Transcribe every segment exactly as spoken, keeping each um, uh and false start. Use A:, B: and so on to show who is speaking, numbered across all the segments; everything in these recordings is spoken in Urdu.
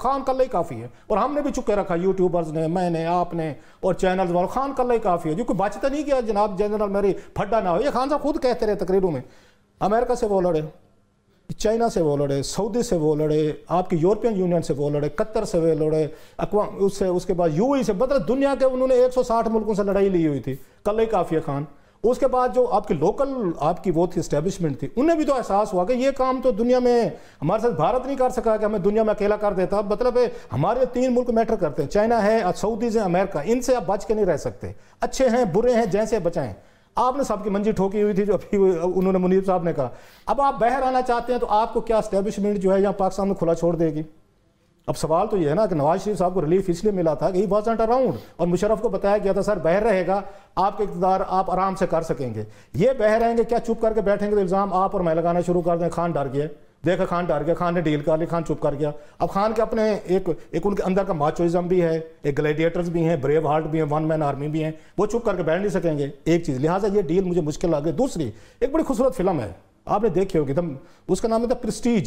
A: خان کلّا ہی کافی ہے، اور ہم نے بھی چکے رکھا، یوٹیوبرز نے، میں نے، آپ نے اور چینلز والوں، خان کلّا ہی کافی ہے، جو کوئی بچتا نہیں کیا جناب جنرل میری پھڈا نہ ہو. یہ خان صاحب خود کہتے رہے تقریروں میں، امریکہ سے وہ لڑے، چائنا سے وہ لڑے، سعودی سے وہ لڑے، آپ کی یورپین یونین سے وہ لڑے، قطر سے وہ لڑے، اقوام اس سے اس کے بعد یو ای سے، مطلب دنیا کے انہوں نے ایک سو ساٹھ ملکوں سے لڑائی لی ہوئی تھی، کلّا ہی کافی ہے خان. اس کے بعد جو آپ کی لوکل آپ کی وہ تھی اسٹیبلشمنٹ تھی، انہیں بھی تو احساس ہوا کہ یہ کام تو دنیا میں ہمارے ساتھ بھارت نہیں کر سکا کہ ہمیں دنیا میں اکیلا کر دیتا. مطلب ہے ہمارے تین ملک میٹر کرتے ہیں، چائنا ہے، سعودیز ہیں، امریکہ، ان سے آپ بچ کے نہیں رہ سکتے، اچھے ہیں برے ہیں جیسے بچائیں. آپ نے سب کی منجی ٹھوکی ہوئی تھی جو ابھی انہوں نے منیر صاحب نے کہا. اب آپ باہر آنا چاہتے ہیں تو آپ کو کیا اسٹیبلشمنٹ جو ہے یہاں پاکستان میں کھلا چھوڑ دے گی؟ اب سوال تو یہ ہے نا کہ نواز شریف صاحب کو ریلیف اس لیے ملا تھا کہ ہی وازنٹ اراؤنڈ، اور مشرف کو بتایا گیا تھا سر باہر رہے گا، آپ کے اقتدار آپ آرام سے کر سکیں گے. یہ باہر رہیں گے کیا چپ کر کے بیٹھیں گے تو الزام آپ اور میں لگانا شروع کر دیں. خان ڈر گیا، دیکھا خان ڈر گیا، خان نے ڈیل کر لی، خان چپ کر گیا. اب خان کے اپنے ایک ایک ان کے اندر کا ماچوئزم بھی ہے، ایک گلیڈیٹرز بھی ہیں، بریو ہارٹ بھی ہیں، ون مین آرمی بھی ہیں، وہ چپ کر کے بیٹھ نہیں سکیں گے. ایک چیز، لہٰذا یہ ڈیل مجھے مشکل لگی. دوسری ایک بڑی خوبصورت فلم ہے، آپ نے دیکھی ہوگی، اس کا نام ہے prestige.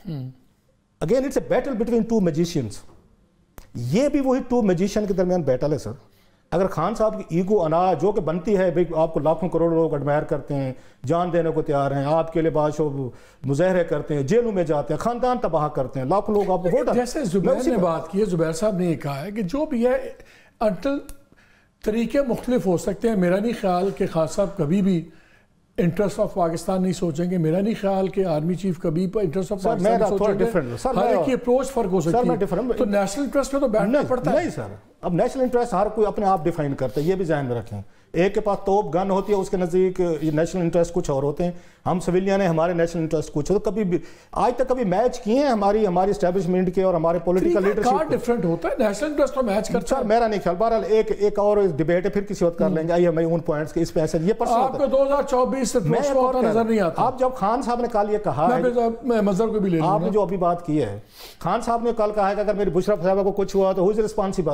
A: Again it's a battle between two magicians. یہ بھی وہی ٹو میجیشین کے درمیان بیٹل ہے سر. اگر خان صاحب کی ایگو انا جو کہ بنتی ہے، بھئی آپ کو لاکھوں کروڑوں لوگ ایڈمائر کرتے ہیں، جان دینے کو تیار ہیں، آپ کے لیے بادشاہ مظاہرے کرتے ہیں، جیلوں میں جاتے ہیں، خاندان تباہ کرتے ہیں، لاکھوں لوگ آپ کو ووٹ.
B: جیسے زبیر نے بات کی ہے، زبیر صاحب نے یہ کہا ہے کہ جو بھی ہے انٹل طریقے مختلف ہو سکتے ہیں. میرا نہیں خیال کہ خان صاحب کبھی بھی انٹرسٹ آف پاکستان نہیں سوچیں گے. میرا نہیں خیال کہ آرمی چیف کبھی انٹرسٹ آف پاکستان نہیں سوچیں گے. ہر ایک کی اپروچ فرق ہو سکتی ہے، تو نیشنل انٹرسٹ میں تو بیٹھنا پڑتا ہے.
A: نہیں سر، اب نیشنل انٹرسٹ ہر کوئی اپنے آپ ڈیفائن کرتا ہے، یہ بھی ذہن میں رکھیں. ایک کے پاس توپ گن ہوتی ہے، اس کے نزدیک یہ نیشنل انٹرسٹ کچھ اور ہوتے ہیں. ہم سویلین ہیں، ہمارے نیشنل انٹرسٹ کچھ ہوتے. کبھی بھی آج تک کبھی میچ کیے ہیں ہماری ہماری اسٹیبلشمنٹ کے اور ہمارے پولیٹیکل لیڈرشپ
B: کا ڈیفرنٹ ہوتا ہے. نیشنل انٹرسٹ تو میچ کرتا ہے.
A: میرا نہیں خیال. بہرحال ایک ایک اور ڈیبیٹ ہے، پھر کسی وقت کر لیں گے. آئیے میں ان پوائنٹس کے اس پہ ایسے یہ پرسنل
B: آپ کو دو ہزار چوبیس سے ہوتا نظر نہیں آتا.
A: آپ جب خان صاحب نے کل یہ کہا ہے،
B: میں مظہر کو بھی لے لوں،
A: آپ نے جو ابھی بات کی ہے، خان صاحب نے کل کہا ہے کہ اگر میری بشرا صاحبہ کو کچھ ہوا تو ہو از ریسپانسیبل.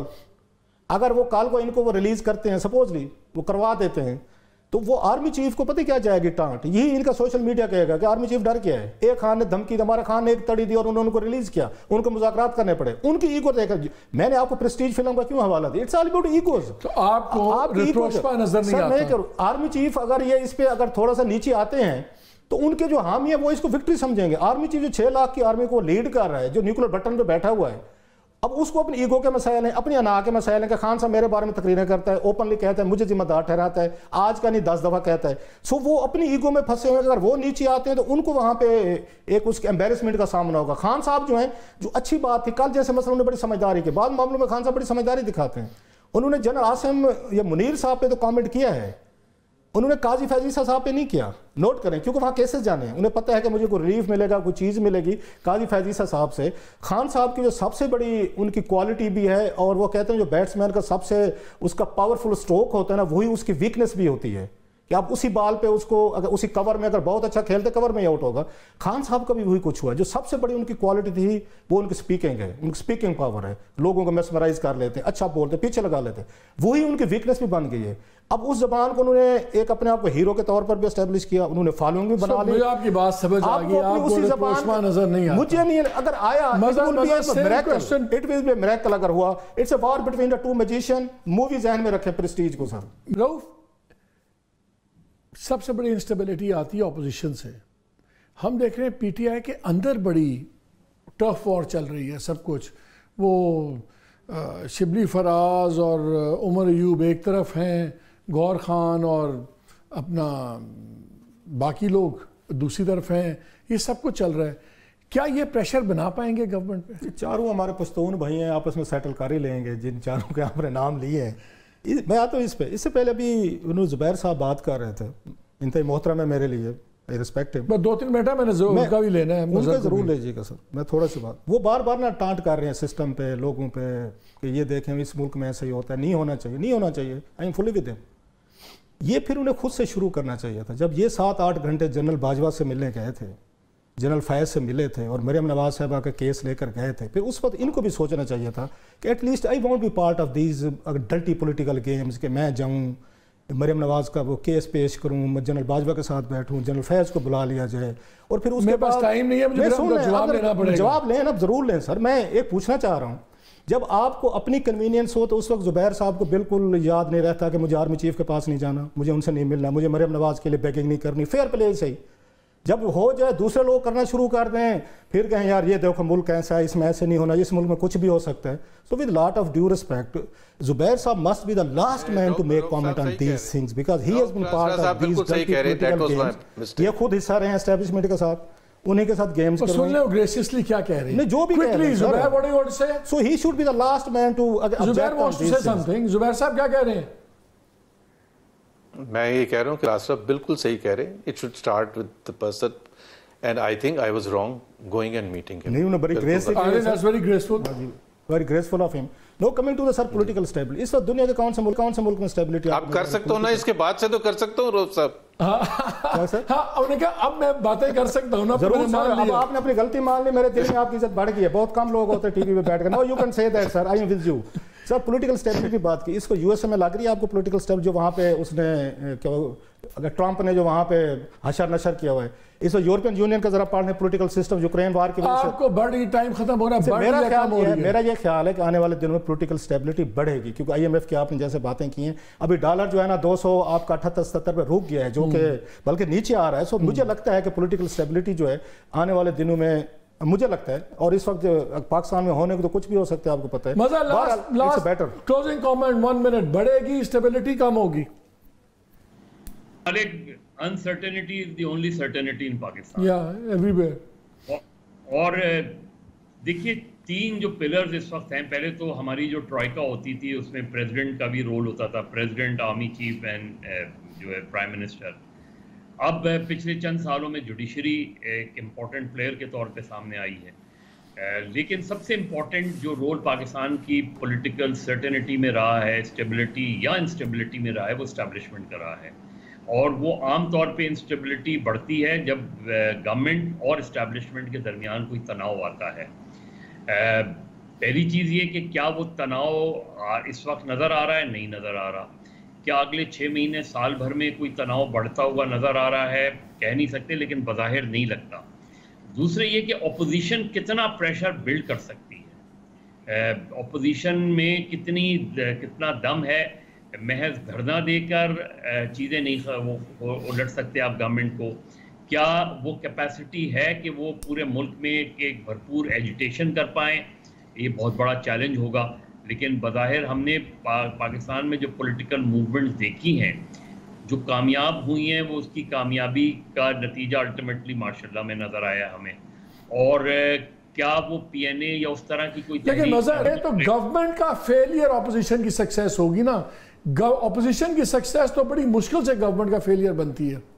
A: اگر وہ کال کو ان کو وہ ریلیز کرتے ہیں، سپوزلی وہ کروا دیتے ہیں، تو وہ آرمی چیف کو پتہ کیا جائے گی ٹانٹ. یہی ان کا سوشل میڈیا کہے گا کہ آرمی چیف ڈر کیا ہے. ایک خان نے دھمکی دی، ہمارا خان نے ایک تڑی دی اور انہوں نے ان کو ریلیز کیا، ان کو مذاکرات کرنے پڑے. ان کی ایگو دیکھ کر میں نے آپ کو پریسٹیج فلم کا کیوں حوالہ دیا؟ It's all about egos.
B: تو آپ کو ریٹروسپا نظر نہیں آتا.
A: آرمی چیف اگر یہ اس پہ اگر تھوڑا سا نیچے آتے ہیں تو ان کے جو حامی ہیں وہ اس کو وکٹری سمجھیں گے. آرمی چیف جو چھ لاکھ کی آرمی کو لیڈ کر رہا ہے، جو نیوکلیر بٹن پہ بیٹھا ہوا ہے، اب اس کو اپنی ایگو کے مسائل ہیں، اپنی انا کے مسائل ہیں کہ خان صاحب میرے بارے میں تقریریں کرتا ہے، اوپنلی کہتا ہے، مجھے ذمہ دار ٹھہراتا ہے، آج کا نہیں دس دفعہ کہتا ہے. سو وہ اپنی ایگو میں پھنسے ہوئے. اگر وہ نیچے آتے ہیں تو ان کو وہاں پہ ایک اس کے امبیرسمنٹ کا سامنا ہوگا. خان صاحب جو ہیں، جو اچھی بات تھی کل جیسے مثلا انہوں نے بڑی سمجھداری کی، بعض معاملوں میں خان صاحب بڑی سمجھداری دکھاتے ہیں. انہوں نے جنرل عاصم یا منیر صاحب پہ تو کامنٹ کیا ہے، انہوں نے قاضی فیض عیسیٰ صاحب پہ نہیں کیا. نوٹ کریں، کیونکہ وہاں کیسز جانے ہیں، انہیں پتہ ہے کہ مجھے کوئی ریلیف ملے گا، کوئی چیز ملے گی قاضی فیض عیسیٰ صاحب سے. خان صاحب کی جو سب سے بڑی ان کی کوالٹی بھی ہے، اور وہ کہتے ہیں جو بیٹس مین کا سب سے اس کا پاورفل سٹروک ہوتا ہے نا، وہی اس کی ویکنس بھی ہوتی ہے کہ آپ اسی بال پہ اس کو اگر اسی کور میں اگر بہت اچھا کھیلتے کور میں ہی آؤٹ ہوگا. خان صاحب کا بھی وہی کچھ ہوا. جو سب سے بڑی ان کی کوالٹی تھی وہ ان کی سپیکنگ ہے، ان کی سپیکنگ پاور ہے. لوگوں کو میسمرائز کر لیتے ہیں، اچھا بولتے، پیچھے لگا لیتے. وہی ان کی ویکنس بھی بن گئی ہے. اب اس زبان کو انہوں نے ایک اپنے آپ کو ہیرو کے طور پر بھی اسٹیبلش کیا، انہوں نے فالوئنگ بھی بنا لی.
B: مجھے آپ کی بات سمجھ آ گئی، آپ کو ریٹروسپا نظر نہیں آتا.
A: مجھے نہیں، اگر آیا it will be a miracle. اگر ہوا it's a war between the two magician. Movie ذہن میں رکھیں پریسٹیج کو. سر
B: رؤف، سب سے بڑی انسٹیبلٹی آتی ہے اپوزیشن سے. ہم دیکھ رہے ہیں پی ٹی آئی کے اندر بڑی ٹف وار چل رہی ہے. سب کچھ وہ شبلی فراز اور عمر ایوب ایک طرف ہیں، گور خان اور اپنا باقی لوگ دوسری طرف ہیں. یہ سب کچھ چل رہا ہے. کیا یہ پریشر بنا پائیں گے گورنمنٹ پہ؟
A: چاروں ہمارے پشتون بھائی ہیں، آپس میں سیٹل کر ہی لیں گے. جن چاروں کے آپ نے نام لیے ہیں، میں آتا ہوں اس پہ. اس سے پہلے بھی انہوں زبیر صاحب بات کر رہے تھے، انتہائی محترم ہے میرے لیے، ریسپیکٹ ہے.
B: بس دو تین منٹ ہے، میں نے ان کا بھی لینا ہے.
A: ان کا ضرور لیجیے گا سر. میں تھوڑا سی بات، وہ بار بار نا ٹانٹ کر رہے ہیں سسٹم پہ، لوگوں پہ، کہ یہ دیکھیں اس ملک میں ایسا ہی ہوتا ہے، نہیں ہونا چاہیے، نہیں ہونا چاہیے. I am fully with them. یہ پھر انہیں خود سے شروع کرنا چاہیے تھا. جب یہ سات آٹھ گھنٹے جنرل باجوہ سے ملنے گئے تھے، جنرل فیض سے ملے تھے اور مریم نواز صاحبہ کا کیس لے کر گئے تھے، پھر اس وقت ان کو بھی سوچنا چاہیے تھا کہ at least I want be part of these dirty political games, کہ میں جاؤں مریم نواز کا وہ کیس پیش کروں, جنرل باجوہ کے ساتھ بیٹھوں, جنرل فیض کو بلا لیا جائے, اور پھر اس کے بعد
B: ٹائم نہیں ہے مجھے جواب لینا پڑے گا.
A: جواب لیں اب ضرور لیں سر. میں ایک پوچھنا چاہ رہا ہوں, جب آپ کو اپنی کنوینئنس ہو تو اس وقت زبیر صاحب کو بالکل یاد نہیں رہتا کہ مجھے آرمی چیف کے پاس نہیں جانا, مجھے ان سے نہیں ملنا, مجھے مریم نواز کے لیے بیگنگ نہیں کرنی, فیئر پلے صحیح. جب ہو جائے دوسرے لوگ کرنا شروع کر دیں, پھر کہیں یار یہ دیکھو ملک ایسا ہے, اس میں ایسے نہیں ہونا, اس ملک میں کچھ بھی ہو سکتا ہے. So with lot of due respect, Zubair Saab must be the last man to make comment on these things because he has been part of these dirty political games. یہ خود حصہ رہے ہیں اسٹیبلشمنٹ کے ساتھ, انہیں کے ساتھ گیمز کر رہے ہیں.
B: سن لیں گریسیسلی کیا کہہ رہے ہیں,
A: نہیں جو بھی کہہ رہے ہیں.
B: Zubair, what do you want to say?
A: So he should be the last man to
B: Zubair wants to say something. Zubair صاحب کیا کہہ رہے ہیں؟
C: میں یہ کہہ رہا ہوں کہ راستہ بالکل صحیح کہہ رہے ہیں. It should start with the person. And I think I was wrong going and meeting him.
A: نہیں انہوں نے بڑی graceful.
B: I think that's very graceful.
A: Very graceful of him. No, coming to the sir political stability. اس وقت دنیا کے کون سے ملک کون سے ملک میں stability
C: آپ کر سکتے ہو نا, اس کے بعد سے تو کر سکتا ہوں روز صاحب.
A: ہاں سر,
B: ہاں انہوں نے کہا اب میں باتیں کر سکتا ہوں نا.
A: ضرور سر, اب آپ نے اپنی غلطی مان لی, میرے دل میں آپ کی عزت بڑھ گئی ہے. بہت کم لوگ ہوتے ہیں ٹی وی پہ بیٹھ کر. No, you can say that sir, I am with you. Sir political stability کی بات کی, اس کو یو ایس اے میں لگ رہی ہے آپ کو پولیٹیکل اسٹیبلٹی جو وہاں پہ اس نے اگر ٹرمپ نے جو وہاں پہ حشر نشر کیا ہوا ہے, اس کو یورپین یونین کا ذرا پڑھنے پولیٹیکل سسٹم یوکرین وار کی وجہ سے
B: آپ کو بڑی ٹائم ختم ہو رہا ہے.
A: میرا خیال ہے میرا یہ خیال ہے کہ آنے والے دنوں میں پولیٹیکل اسٹیبلٹی بڑھے گی, کیونکہ آئی ایم ایف کی آپ نے جیسے باتیں کی ہیں, ابھی ڈالر جو ہے نا دو سو آپ کا اٹھہتر ستر پہ رک گیا ہے, جو کہ بلکہ نیچے آ رہا ہے. سو مجھے لگتا ہے کہ پولیٹیکل اسٹیبلٹی جو ہے آنے والے دنوں میں, مجھے لگتا ہے, اور اس وقت پاکستان میں ہونے کو تو کچھ بھی ہو سکتا ہے, آپ کو پتہ ہے.
B: مزہ کلوزنگ کامنٹ ون منٹ, بڑھے گی اسٹیبلٹی کم ہوگی؟
D: uncertainty is the only certainty in Pakistan.
B: Yeah, everywhere.
D: اور دیکھیے تین جو پلرز اس وقت ہیں, پہلے تو ہماری جو ٹرائکا ہوتی تھی اس میں پریزیڈنٹ کا بھی رول ہوتا تھا, پریزیڈنٹ, آرمی چیف اینڈ جو ہے پرائم منسٹر. اب پچھلے چند سالوں میں جوڈیشری ایک امپورٹنٹ پلیئر کے طور پہ سامنے آئی ہے, لیکن سب سے امپورٹنٹ جو رول پاکستان کی پولیٹیکل سرٹینٹی میں رہا ہے, اسٹیبلٹی یا انسٹیبلٹی میں رہا ہے, وہ اسٹیبلشمنٹ کا رہا ہے. اور وہ عام طور پہ انسٹیبلٹی بڑھتی ہے جب گورنمنٹ اور اسٹیبلشمنٹ کے درمیان کوئی تناؤ آتا ہے. پہلی چیز یہ کہ کیا وہ تناؤ اس وقت نظر آ رہا ہے؟ نہیں نظر آ رہا. کیا اگلے چھ مہینے سال بھر میں کوئی تناؤ بڑھتا ہوا نظر آ رہا ہے؟ کہہ نہیں سکتے, لیکن بظاہر نہیں لگتا. دوسرے یہ کہ اپوزیشن کتنا پریشر بلڈ کر سکتی ہے, اپوزیشن میں کتنی کتنا دم ہے. محض دھرنا دے کر چیزیں نہیں وہ الٹ سکتے آپ گورنمنٹ کو. کیا وہ کیپیسٹی ہے کہ وہ پورے ملک میں ایک بھرپور ایجیٹیشن کر پائیں؟ یہ بہت بڑا چیلنج ہوگا. لیکن بظاہر ہم نے پاکستان میں جو پولیٹیکل موومنٹس دیکھی ہیں جو کامیاب ہوئی ہیں, وہ اس کی کامیابی کا نتیجہ الٹیمیٹلی ماشاء اللہ میں نظر آیا ہمیں. اور کیا وہ پی این اے یا اس طرح کی کوئی,
B: لیکن نظر ہے تو گورنمنٹ کا فیلئر اپوزیشن کی سکسیس ہوگی نا. اپوزیشن کی سکسیس تو بڑی مشکل سے گورنمنٹ کا فیلئر بنتی ہے.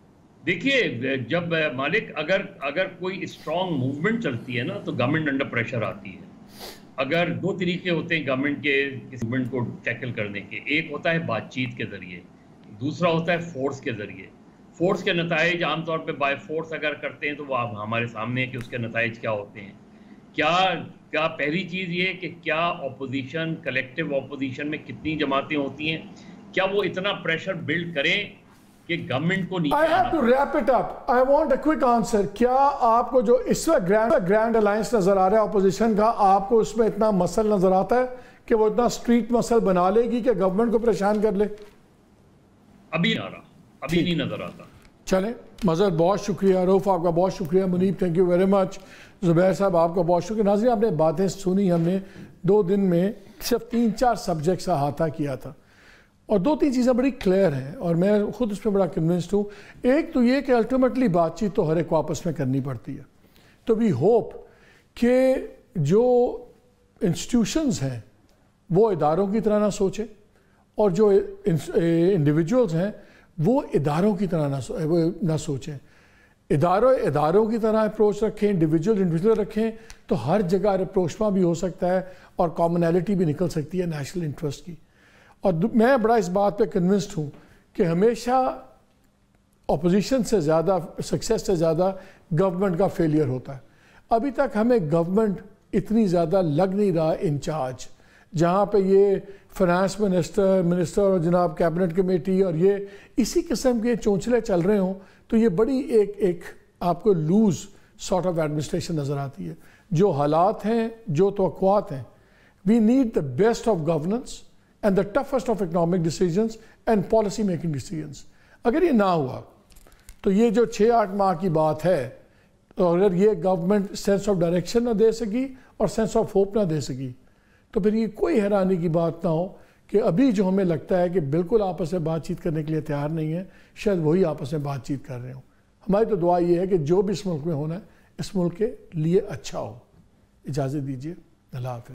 D: دیکھیے جب مالک اگر اگر کوئی اسٹرانگ موومنٹ چلتی ہے نا تو گورنمنٹ انڈر پریشر آتی ہے. اگر دو طریقے ہوتے ہیں گورنمنٹ کے کسی موومنٹ کو ٹیکل کرنے کے, ایک ہوتا ہے بات چیت کے ذریعے, دوسرا ہوتا ہے فورس کے ذریعے. فورس کے نتائج عام طور پہ بائی فورس اگر کرتے ہیں تو وہ ہمارے سامنے ہے کہ اس کے نتائج کیا ہوتے ہیں. کیا کیا پہلی چیز یہ کہ کیا اپوزیشن, کلیکٹیو اپوزیشن میں کتنی جماعتیں ہوتی ہیں, کیا وہ اتنا پریشر بلڈ کریں کہ گورنمنٹ کو نیچے
B: I have to wrap it up. I want a quick answer. کیا آپ کو جو اس وقت گرینڈ گرینڈ الائنس نظر آ رہا ہے اپوزیشن کا, آپ کو اس میں اتنا مسل نظر آتا ہے کہ وہ اتنا اسٹریٹ مسل بنا لے گی کہ گورنمنٹ کو پریشان کر لے؟
D: ابھی نہ رہا, ابھی نہیں نظر آتا.
B: چلیں مظہر, بہت شکریہ. روف آپ کا بہت شکریہ. Muneeb thank you very much. Zubair صاحب آپ کا بہت شکریہ. ناظرین آپ نے باتیں سنی, ہم نے دو دن میں صرف تین چار سبجیکٹس احاطہ کیا تھا, اور دو تین چیزیں بڑی کلیئر ہیں اور میں خود اس پہ بڑا کنونسڈ ہوں. ایک تو یہ کہ الٹیمیٹلی بات چیت تو ہر ایک کو آپس میں کرنی پڑتی ہے. تو وی ہوپ کہ جو انسٹیٹیوشنز ہیں وہ اداروں کی طرح نہ سوچیں, اور جو انڈیویجولز ہیں وہ اداروں کی طرح نہ سوچیں. اداروں اداروں کی طرح اپروچ رکھیں, انڈیویجول انڈیویجول رکھیں, تو ہر جگہ اپروچمنٹ بھی ہو سکتا ہے اور کامنالٹی بھی نکل سکتی ہے نیشنل انٹرسٹ کی. اور میں بڑا اس بات پہ کنونسڈ ہوں کہ ہمیشہ اپوزیشن سے زیادہ, سکسیس سے زیادہ گورنمنٹ کا فیلئر ہوتا ہے. ابھی تک ہمیں گورنمنٹ اتنی زیادہ لگ نہیں رہا انچارج جہاں پہ یہ فائنانس منسٹر منسٹر اور جناب کیبنٹ کمیٹی اور یہ اسی قسم کے چونچلے چل رہے ہوں تو یہ بڑی ایک ایک آپ کو لوز سارٹ آف ایڈمنسٹریشن نظر آتی ہے. جو حالات ہیں، جو توقعات ہیں، we need the best of governance and the toughest of economic decisions and policy making decisions. اگر یہ نہ ہوا تو یہ جو چھ آٹھ ماہ کی بات ہے، تو اگر یہ گورنمنٹ سینس آف ڈائریکشن نہ دے سکی اور سینس آف ہوپ نہ دے سکی تو پھر یہ کوئی حیرانی کی بات نہ ہو کہ ابھی جو ہمیں لگتا ہے کہ بالکل آپس میں بات چیت کرنے کے لیے تیار نہیں ہے، شاید وہی آپس میں بات چیت کر رہے ہوں. ہماری تو دعا یہ ہے کہ جو بھی اس ملک میں ہونا ہے اس ملک کے لیے اچھا ہو. اجازت دیجیے. اللہ حافظ.